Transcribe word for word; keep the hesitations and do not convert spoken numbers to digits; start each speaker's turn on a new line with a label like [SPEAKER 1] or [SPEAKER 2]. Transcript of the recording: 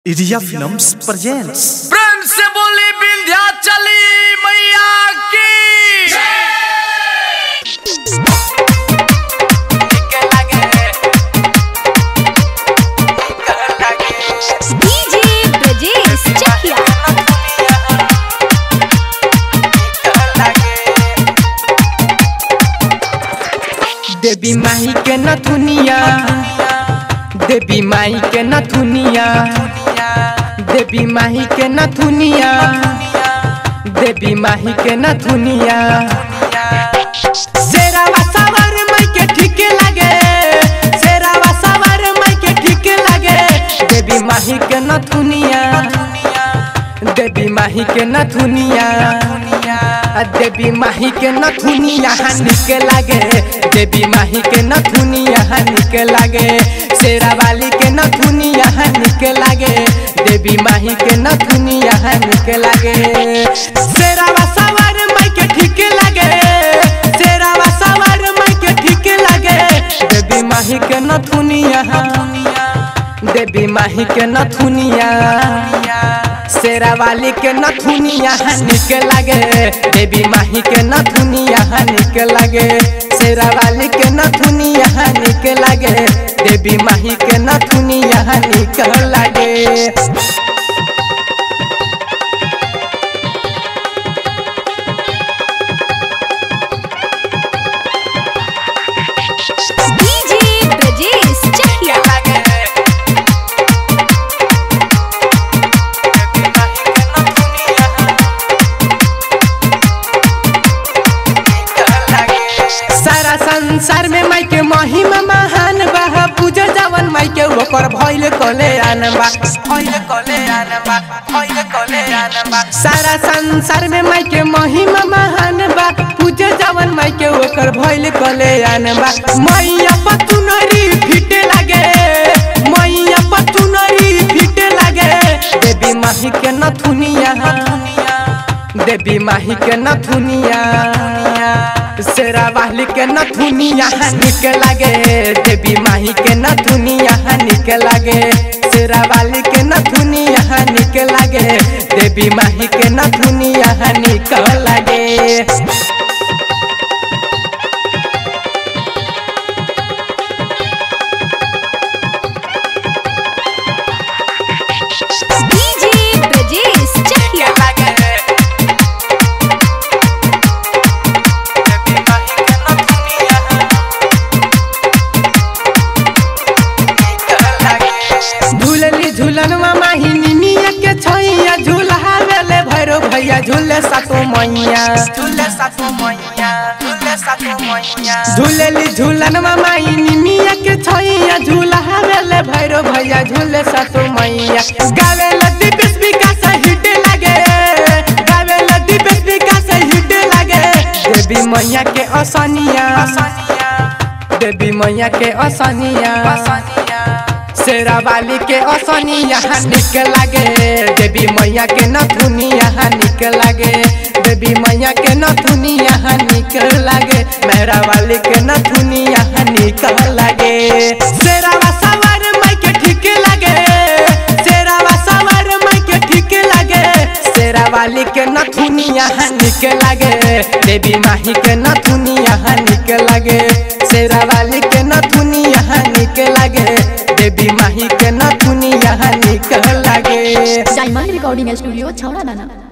[SPEAKER 1] RiyaFilms presents
[SPEAKER 2] प्रेम से बोली विंध्याचली मैया की
[SPEAKER 3] डीजे ब्रजेश चकिया
[SPEAKER 4] देवी माई के नथुनिया देवी माई के नथुनिया देवी माई के नथुनिया देवी माई के नथुनिया शेरावा सवार माई के ठीक लगे शेरावा सवार माई के ठीक लगे देवी माई के नथुनिया देवी माई के नथुनिया देवी माही के नथुनिया निक लागे देवी माही के नथुनिया निक लागे शेरा वाली के नथुनिया निक लागे देवी माही के नथुनिया निक लागे शेरावा सवार माई के ठीक लागे शेरावा सवार माई के ठीक लागे देवी माही के नथुनिया देवी माही के नथुनिया शेरा वाली के नथुनिया निक लागे देवी माही के नथुनिया निक लागे शेरा वाली के नथुनिया निक लागे देवी माही के नथुनिया निक लागे
[SPEAKER 3] डीजे ब्रजेश चकिया सारा संसार में माई के महिमा महान बा पूजा जवन माई के ओकर भइल कले आनबा भइल कले आनबा भइल कले आनबा सारा संसार में माई के महिमा महान बा पूजा जवन माई के ओकर भइल कले आनबा मैया पतुनरी फिट लागे मैया पतुनरी फिट लागे देवी माही के नथुनिया देवी माही के नथुनिया शेरा वाली के नथुनिया निक लागे देवी माही के नथुनिया निक लागे शेरा वाली के नथुनिया निक लागे देवी माही के नथुनिया निक लागे डीजे ब्रजेश चकिया झूलली झूलनवा माहिनी मिया के छैया झूलावेले भैरो भैया झूले सातो मैया झूले सातो मैया झूले सातो मैया झूलली झूलनवा माहिनी मिया के छैया झूलावेले भैरो भैया झूले सातो मैया गावेला दीपेश विकास हिट लागे गावेला दीपेश विकास हिट लागे देवी मैया के असनिया देवी मैया के असनिया शेरा वाली के असनिया निक लागे देवी मैया के नथुनिया निक लागे देवी मैया के नथुनिया निक लागे मेरा वाली के नथुनिया निक लागे शेरावा सवार माई के ठीक लागे शेरावा सवार माई के ठीक लागे शेरा वाली के नथुनिया निक लागे देवी माही के नथुनिया निक लागे शेरा वाली के नथुनिया निक लागे देवी माही के नथुनिया निक लागे
[SPEAKER 5] डायमंड रिकॉर्डिंग स्टूडियो छौड़ा दाना।